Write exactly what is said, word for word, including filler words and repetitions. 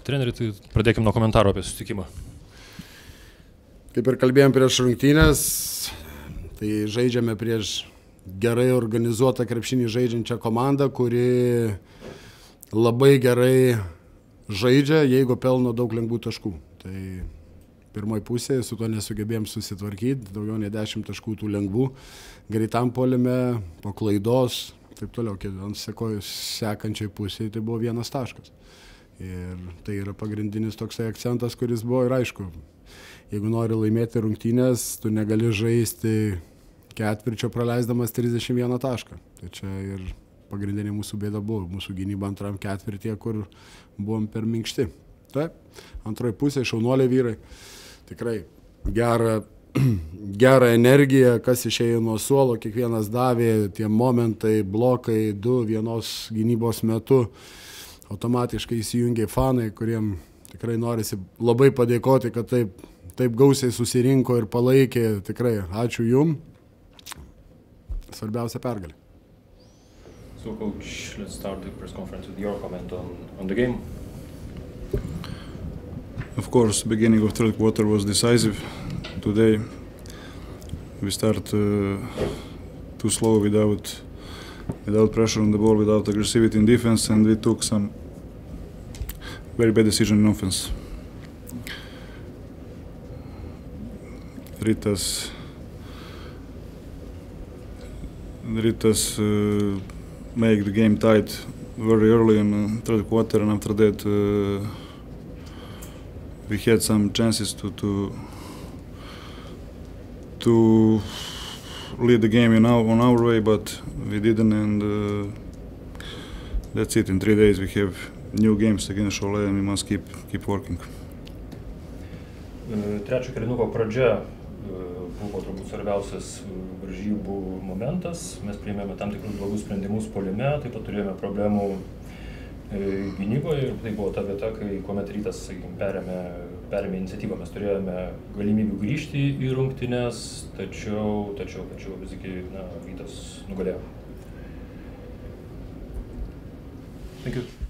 Treneri, tai pradėkime nuo komentaro apie susitikimą. Kaip ir kalbėjom prieš rungtynės, tai žaidžiame prieš gerai organizuotą krepšinį žaidžiančią komandą, kuri labai gerai žaidžia, jeigu pelno daug lengvų taškų. Tai pirmoji pusė su to nesugebėjom susitvarkyti, daugiau nei dešimt taškų tų lengvų, greitam puolime, po klaidos, taip toliau, ant sekojus sekančiai pusėje tai buvo vienas taškas. Ir tai yra pagrindinis toksai akcentas, kuris buvo ir aišku, jeigu nori laimėti rungtynės, tu negali žaisti ketvirčio praleisdamas trisdešimt vieną tašką. Tai čia ir pagrindinė mūsų bėda buvo, mūsų gynyba antram ketvirtyje, kur buvom per minkšti. Taip, antroji pusė, šaunuoliai vyrai, tikrai gerą, gerą energiją, kas išėjo nuo suolo, kiekvienas davė, tie momentai, blokai, du vienos gynybos metu, automatiškai įsijungė fanai, kuriem tikrai norisi labai padėkoti, kad taip, taip gausiai susirinko ir palaikė, tikrai ačiū jum. Svarbiausia pergalė. So, coach, let's start the press conference with your comment on, on the game. Of course, the beginning of third quarter was decisive. Today, we start uh, too slow without without pressure on the ball, without aggressivity in defense, and we took some very bad decisions in offense. Ritas Ritas uh, make the game tight very early in the third quarter, and after that uh, we had some chances to to to lead the game in our, on our way, but we didn't, and uh, that's it. In three days we have new games against Cholet, and we must keep keep working. Trečio kėlinuko pradžia buvo turbūt svarbiausias varžybų momentas. Mes priėmėme tam tikrus blogus sprendimus puolime, taip pat turėjome problemų gynyboje ir tai buvo ta vieta, kai kuomet Rytas, sakykime, perėmė, perėmė iniciatyvą. Mes turėjome galimybių grįžti į rungtynes, tačiau, tačiau, tačiau visgi, na, Rytas nugalėjo. Thank you.